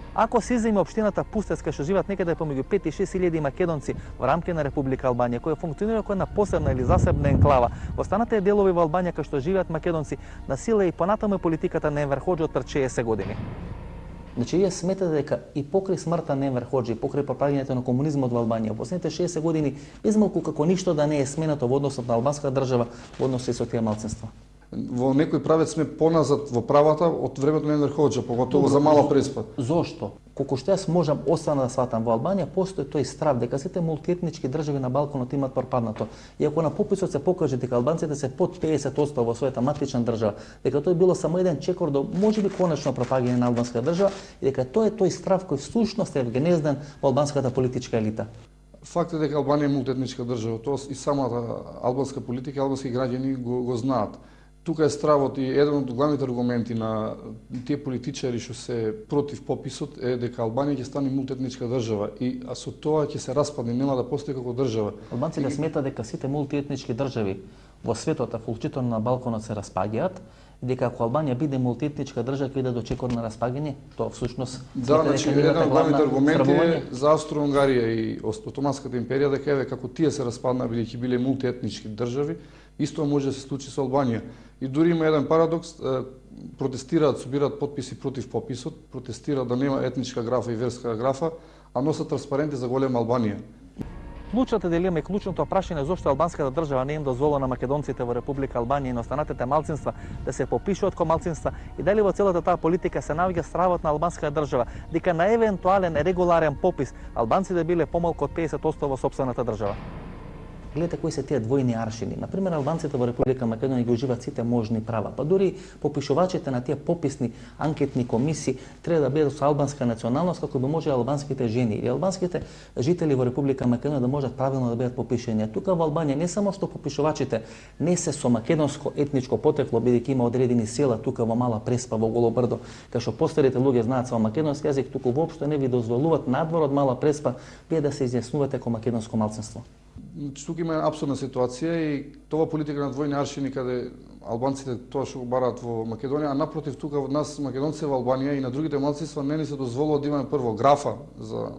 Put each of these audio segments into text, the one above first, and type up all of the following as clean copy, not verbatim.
Ако се иземе општината Пустец, кај што живеат некаде помеѓу 5 и 6 илјади македонци во рамки на Република Албанија, која функционира како една посебна или засебна енклава, во останатите делови во Албанија кај што живеат македонци, на сила и понатаму политиката на Енвер Хоџи од пред 60 години. Значи, вие сметате дека и покрај смртта на Енвер Хоџи, покрај пропаѓањето на комунизмот во Албанија, во последните 60 години, безмалку како ништо да не е сменато во односот на албанската држава во однос со тие малцинства. Во некој правец сме поназад во правата од времето на Енвер Хоџа, поготово за мала преспа. Зошто? Колку што јас можам остана да сватам, во Албанија постои тој страв дека сите мултиетнички држави на Балканот имаат пропаднато. И ако на пописот се покаже дека албанците се под 50% во својата матична држава, дека тој било само еден чекор до можеби конечно пропагање на албанска држава и дека тоа е тој страв кој всушност е гнезден во албанската политичка елита. Факт е дека Албанија е мултиетничка држава, тоа и самата албанска политика, албански граѓани го знаат. Тука е стравот и еден од главните аргументи на тие политичари што се против пописот е дека Албанија ќе стане мултиетничка држава и со тоа ќе се распадне, нема да постои како држава. Албанците смета дека сите мултиетнички држави во светот, а вклучително на Балканот се распаѓаат, дека ако Албанија биде мултиетничка држава ќе иде до чекор на распаѓање, тоа всушност да, значи еден од главните аргументи е за Австро-Унгарија и Отоманската империја дека еве како тие се распаднаа бидејќи биле мултиетнички држави, исто може да се случи со Албанија. И дури има еден парадокс, протестираат, собираат потписи против пописот, протестираат да нема етничка графа и верска графа, а носат транспаренти за голема Албанија. Клучната дилема и клучното прашање зошто албанската држава не им дозвола на македонците во Република Албанија и на останатите малцинства да се попишуваат како малцинства и дали во целата таа политика се наоѓа стравот на албанската држава дека на евентуален регуларен попис албанците биле помалку од 50% во сопствената држава. Гледате кои се тие двојни аршини. Например, албанците во Република Македонија ги уживаат сите можни права, па дури попишувачите на тие пописни анкетни комисии треба да бидат со албанска националност како би може албанските жени или албанските жители во Република Македонија да можат правилно да бидат попишани. Тука во Албанија не само што попишувачите не се со македонско етничко потекло, бидејќи има одредени села тука во Мала Преспа, во Голо Брдо, кај што постарите луѓе знаат само македонски јазик, туку воопшто не ви дозволуваат надвор од Мала Преспа вие да се изјаснувате како македонско малцинство. Тука има апсурдна ситуација и тоа политика на двојни аршини каде албанците тоа што го бараат во Македонија, а напротив тука од нас македонците во Албанија и на другите малцинства не ни се дозволува да имаме прво графа за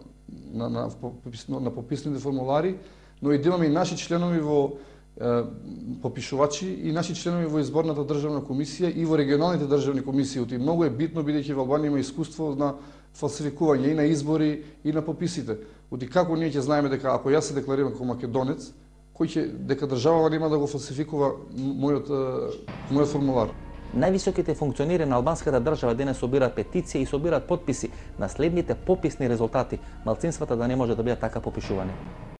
на пописните формулари, но и да имаме и наши членови во попишувачи и наши членови во изборната државна комисија и во регионалните државни комисии. И многу е битно бидејќи во Албанија има искуство на фалсификување и на избори и на пописите. Оти како ние ќе знаеме дека ако јас се декларирам како македонец, кој ќе дека државава нема да го фалсификува мојот формулар. Највисоките функционери на албанската држава денес собираат петиции и собираат потписи на следните пописни резултати, малцинствата да не може да бидат така попишувани.